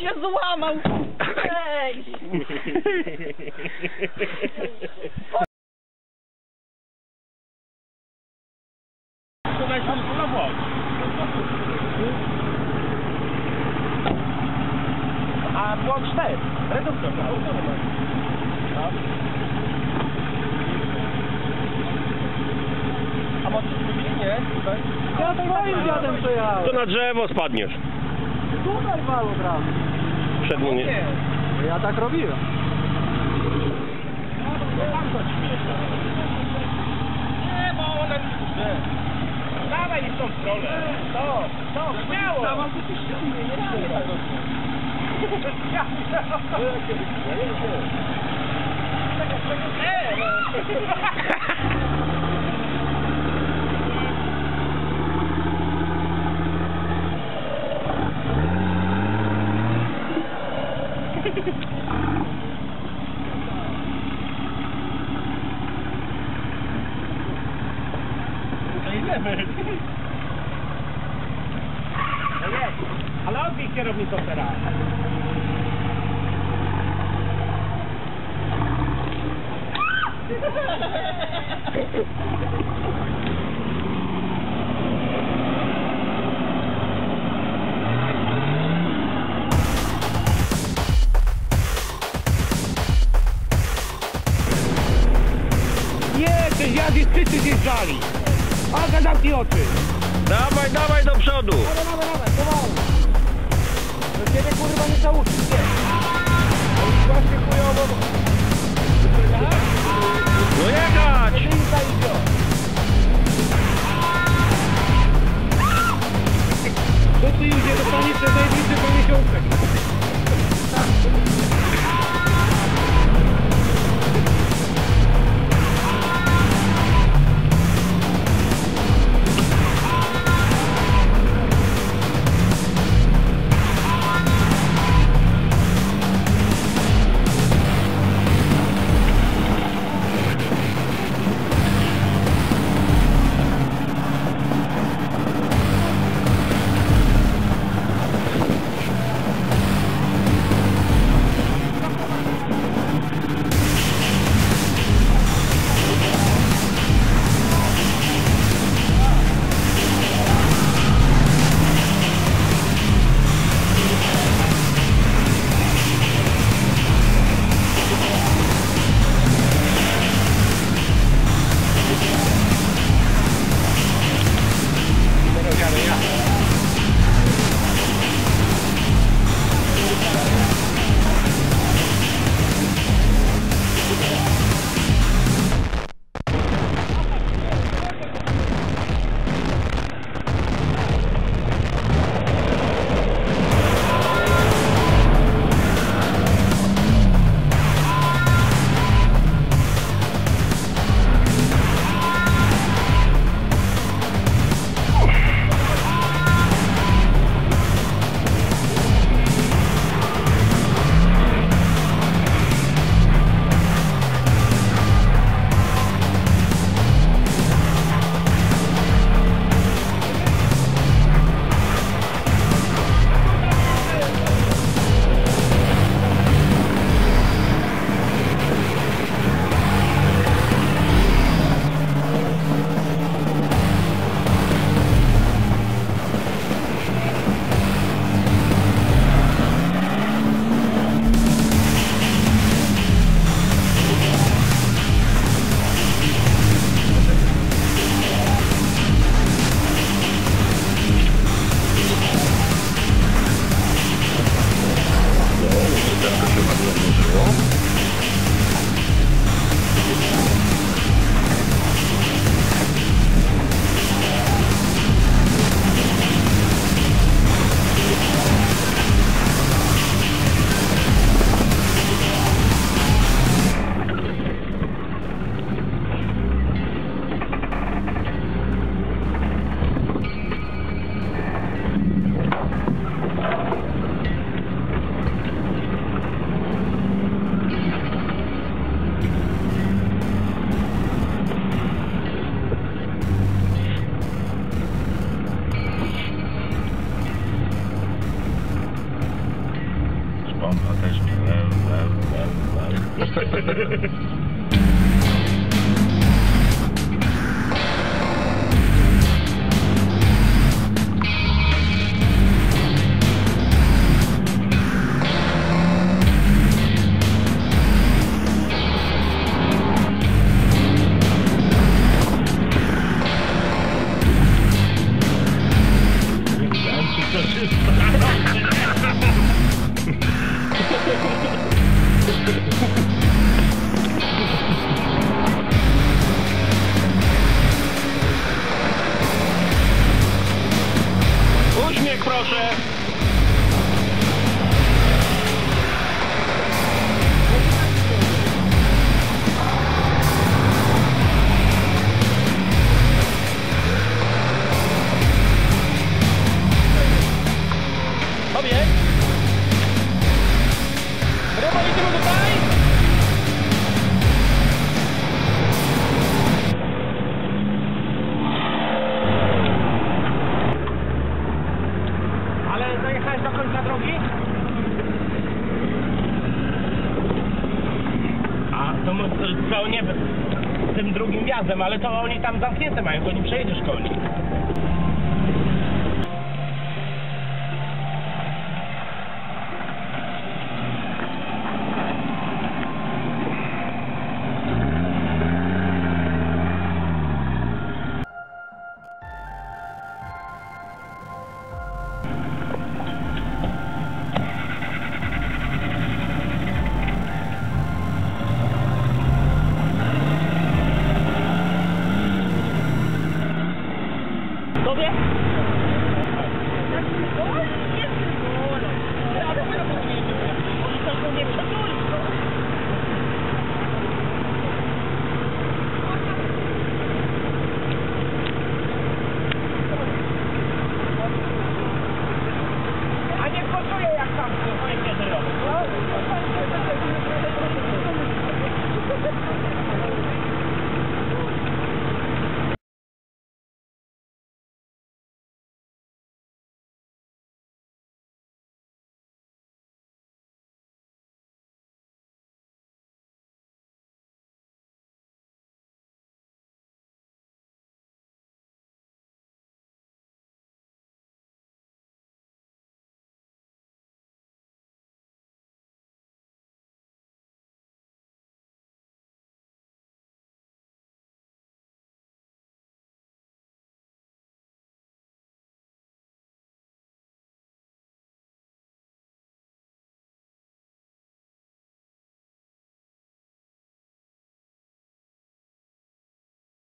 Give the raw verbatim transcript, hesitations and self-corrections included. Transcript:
się złamał! Ej! To daj tam na bok. A błąd cztery. Reduktor. A może zrobili? Nie? Ja to moim dziadem przejechałem. To na drzewo spadniesz. Tutaj mało od razu. Przed mnie. Nie. Ja tak robiłem. Nie, bo ona... Nie. Dawaj w tą stronę. To, to, śmiało. Dawaj, to ty ściągnie, nie dawaj. Ale odbij kierownicą teraz. Nie, te zjazdy wszyscy zjeżdżali. Aga, zamknij oczy. Dawaj, dawaj do przodu. Dawaj, dawaj, dawaj, pomału. Do ciebie kurwa nie załuczy, nie. To już właśnie chujowo. No jechać! Linka idzie. To tu idzie do stanicy najbliższy po miesiącach. Pompa też mnie. Uśmiech proszę. Obie. Ryba, idziemy tutaj. Ale dojechałeś do końca drogi? A, to, mo- to, to nie tym drugim wjazdem, ale to oni tam zamknięte mają, bo nie przejedziesz koło nich.